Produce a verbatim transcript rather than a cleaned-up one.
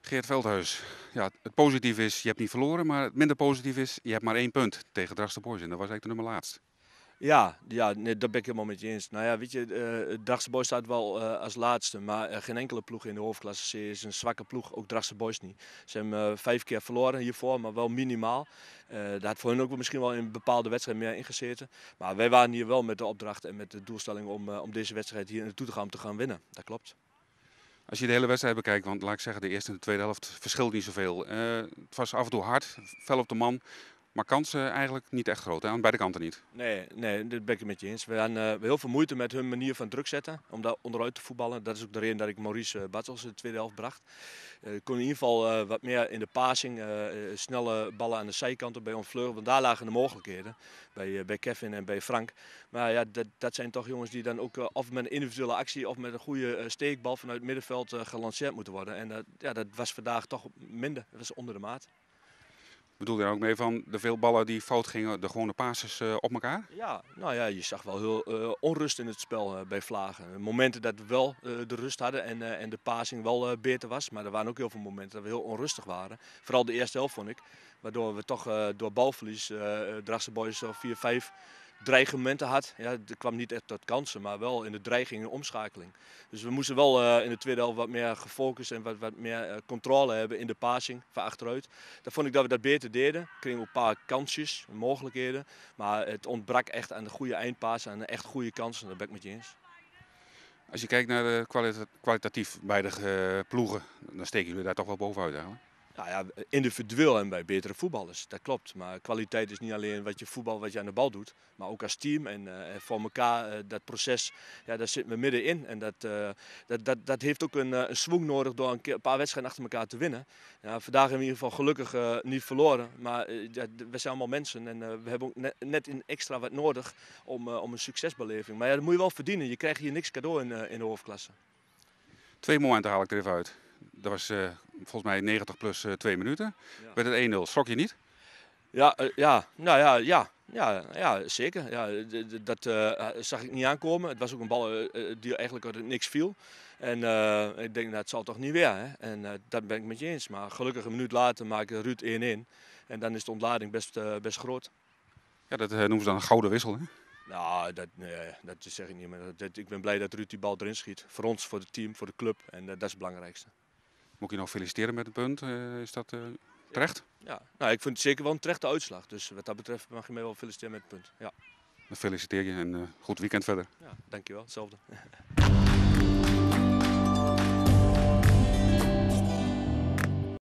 Geert Veldhuis, ja, het positief is, je hebt niet verloren, maar het minder positief is, je hebt maar één punt tegen Drachtster Boys en dat was eigenlijk de nummer laatst. Ja, ja nee, dat ben ik helemaal met je eens. Nou ja, weet je, uh, Drachtster Boys staat wel uh, als laatste, maar uh, geen enkele ploeg in de hoofdklasse C is een zwakke ploeg, ook Drachtster Boys niet. Ze hebben uh, vijf keer verloren hiervoor, maar wel minimaal. Uh, daar had voor hen ook misschien wel in een bepaalde wedstrijd meer ingezeten. Maar wij waren hier wel met de opdracht en met de doelstelling om, uh, om deze wedstrijd hier naartoe te gaan om te gaan winnen. Dat klopt. Als je de hele wedstrijd bekijkt, want laat ik zeggen, de eerste en de tweede helft verschilt niet zoveel. Uh, het was af en toe hard, fel op de man. Maar kansen eigenlijk niet echt groot, hè? Aan beide kanten niet. Nee, nee, dat ben ik het met je eens. We hadden uh, heel veel moeite met hun manier van druk zetten, om daar onderuit te voetballen. Dat is ook de reden dat ik Maurice uh, Batzels in de tweede helft bracht. Ik uh, kon in ieder geval uh, wat meer in de passing, uh, uh, snelle ballen aan de zijkanten bij ons vleugel, want daar lagen de mogelijkheden. Bij, uh, bij Kevin en bij Frank. Maar ja, dat, dat zijn toch jongens die dan ook uh, of met een individuele actie of met een goede uh, steekbal vanuit het middenveld uh, gelanceerd moeten worden. En uh, ja, dat was vandaag toch minder, dat was onder de maat. Bedoel je daar ook mee van de veel ballen die fout gingen, de gewone passes uh, op elkaar? Ja, nou ja, je zag wel heel uh, onrust in het spel uh, bij Vlagen. Momenten dat we wel uh, de rust hadden en, uh, en de passing wel uh, beter was. Maar er waren ook heel veel momenten dat we heel onrustig waren. Vooral de eerste helft vond ik. Waardoor we toch uh, door balverlies uh, Drachtster Boys vier vijf dreigementen had. Ja, het kwam niet echt tot kansen, maar wel in de dreiging en omschakeling. Dus we moesten wel uh, in de tweede helft wat meer gefocust en wat, wat meer uh, controle hebben in de passing van achteruit. Dat vond ik dat we dat beter deden. We kregen een paar kansjes, mogelijkheden. Maar het ontbrak echt aan de goede eindpassen en echt goede kansen. Daar ben ik met je eens. Als je kijkt naar de kwalita kwalitatief beide uh, ploegen, dan steken jullie daar toch wel bovenuit eigenlijk. Nou ja, individueel en bij betere voetballers, dat klopt. Maar kwaliteit is niet alleen wat je voetbal, wat je aan de bal doet, maar ook als team en uh, voor elkaar uh, dat proces, ja, daar zitten we middenin. En dat, uh, dat, dat, dat heeft ook een, uh, een swing nodig door een, keer, een paar wedstrijden achter elkaar te winnen. Ja, vandaag hebben we in ieder geval gelukkig uh, niet verloren, maar uh, ja, we zijn allemaal mensen en uh, we hebben ook net, net een extra wat nodig om, uh, om een succesbeleving. Maar ja, dat moet je wel verdienen, je krijgt hier niks cadeau in, uh, in de hoofdklasse. Twee momenten haal ik er even uit. Dat was uh, volgens mij negentig plus uh, twee minuten. Ja. Werd het één nul. Schrok je niet? Ja, uh, ja, nou ja, ja, ja, ja zeker. Ja, dat uh, zag ik niet aankomen. Het was ook een bal uh, die eigenlijk uit niks viel. En uh, ik denk, nou, het zal toch niet weer. Hè? En uh, dat ben ik met je eens. Maar gelukkig een minuut later maakte Ruud één één. En dan is de ontlading best, uh, best groot. Ja, dat uh, noemen ze dan een gouden wissel, hè? Nou, dat, nee, dat zeg ik niet. Maar dat, ik ben blij dat Ruud die bal erin schiet. Voor ons, voor het team, voor de club. En uh, dat is het belangrijkste. Moet ik je nog feliciteren met het punt? Uh, is dat uh, terecht? Ja, nou, ik vind het zeker wel een terechte uitslag. Dus wat dat betreft mag je mij wel feliciteren met het punt. Ja. Dan feliciteer je en uh, goed weekend verder. Ja, dankjewel. Hetzelfde.